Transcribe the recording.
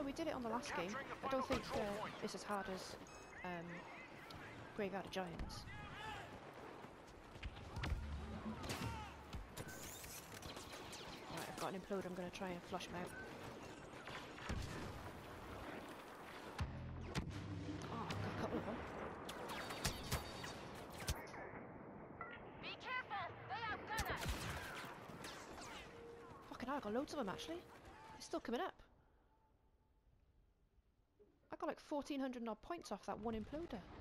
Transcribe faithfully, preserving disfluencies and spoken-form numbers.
no, we did it on the last game. I don't think uh, it's as hard as um, Graveyard of Giants. Right, I've got an imploder. I'm going to try and flush him out. Oh, I've got a couple of them. Be careful! They outgun us! Fucking hell, I got loads of them actually. They're still coming up. I got like fourteen hundred odd points off that one imploder.